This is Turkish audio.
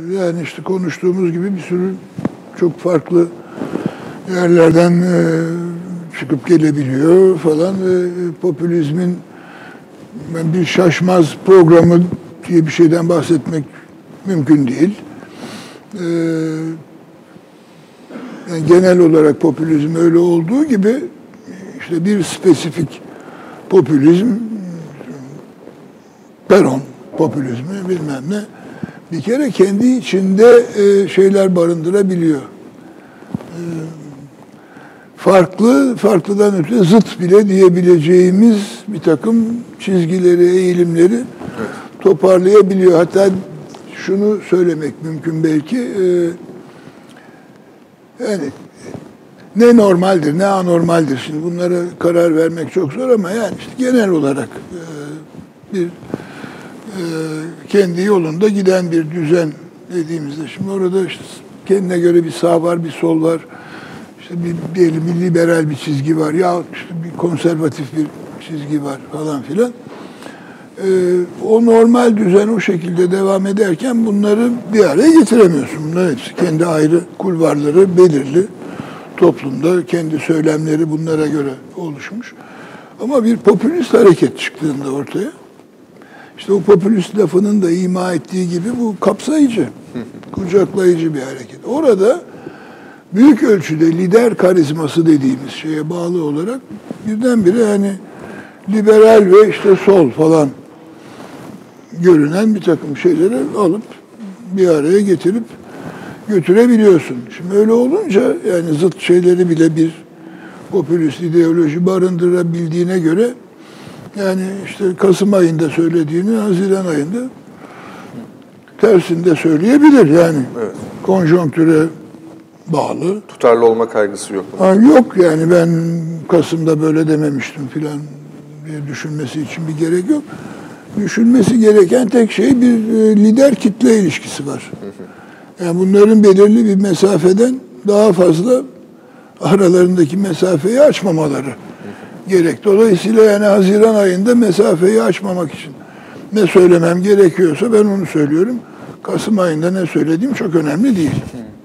Yani işte konuştuğumuz gibi bir sürü çok farklı yerlerden çıkıp gelebiliyor falan ve popülizmin bir şaşmaz programı diye bir şeyden bahsetmek mümkün değil. Yani genel olarak popülizm öyle olduğu gibi işte bir spesifik popülizm, Peron popülizmi bilmem ne, bir kere kendi içinde şeyler barındırabiliyor. Farklıdan öte zıt bile diyebileceğimiz bir takım çizgileri, eğilimleri toparlayabiliyor. Hatta şunu söylemek mümkün belki, yani ne normaldir, ne anormaldir. Şimdi bunlara karar vermek çok zor ama yani işte genel olarak bir kendi yolunda giden bir düzen dediğimizde, şimdi orada işte kendine göre bir sağ var, bir sol var. İşte diyelim bir liberal bir çizgi var ya işte bir konservatif bir çizgi var falan filan. O normal düzen o şekilde devam ederken bunları bir araya getiremiyorsun. Bunlar hepsi kendi ayrı kulvarları, belirli toplumda kendi söylemleri bunlara göre oluşmuş. Ama bir popülist hareket çıktığında ortaya, işte o popülist lafının da ima ettiği gibi bu kapsayıcı, kucaklayıcı bir hareket. Orada büyük ölçüde lider karizması dediğimiz şeye bağlı olarak birdenbire yani liberal ve işte sol falan görünen bir takım şeyleri alıp bir araya getirip götürebiliyorsun. Şimdi öyle olunca yani zıt şeyleri bile bir popülist ideoloji barındırabildiğine göre yani işte Kasım ayında söylediğini Haziran ayında tersinde söyleyebilir yani. Evet. Konjonktüre bağlı. Tutarlı olma kaygısı yok. Yok yani ben Kasım'da böyle dememiştim filan diye düşünmesi için bir gerek yok. Düşünmesi gereken tek şey bir lider kitle ilişkisi var. Yani bunların belirli bir mesafeden daha fazla aralarındaki mesafeyi açmamaları gerek. Dolayısıyla yani Haziran ayında mesafeyi açmamak için ne söylemem gerekiyorsa ben onu söylüyorum. Kasım ayında ne söylediğim çok önemli değil.